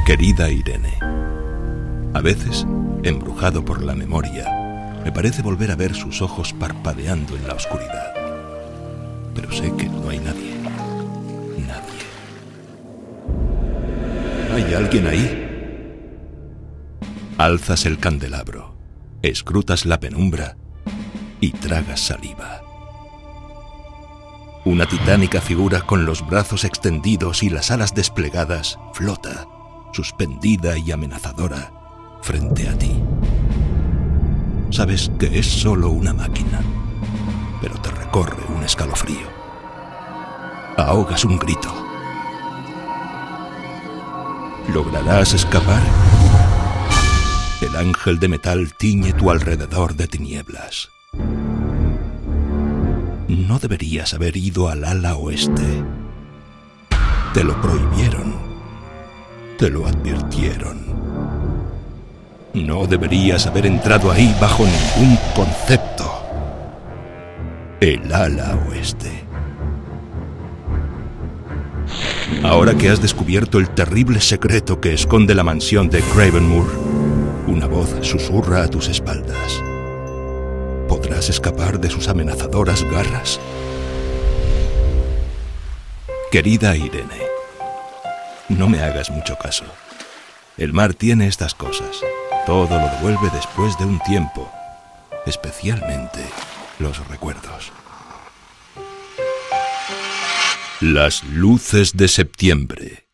Querida Irene, a veces, embrujado por la memoria, me parece volver a ver sus ojos parpadeando en la oscuridad. Pero sé que no hay nadie. Nadie. ¿Hay alguien ahí? Alzas el candelabro, escrutas la penumbra y tragas saliva. Una titánica figura con los brazos extendidos y las alas desplegadas flota, suspendida y amenazadora, frente a ti. Sabes que es solo una máquina, pero te recorre un escalofrío. Ahogas un grito. ¿Lograrás escapar? El ángel de metal tiñe tu alrededor de tinieblas. No deberías haber ido al ala oeste. Te lo prohibieron. Te lo advirtieron. No deberías haber entrado ahí bajo ningún concepto. El ala oeste. Ahora que has descubierto el terrible secreto que esconde la mansión de Cravenmoor, una voz susurra a tus espaldas. ¿Podrás escapar de sus amenazadoras garras? Querida Irene, no me hagas mucho caso. El mar tiene estas cosas. Todo lo devuelve después de un tiempo, especialmente los recuerdos. Las luces de septiembre.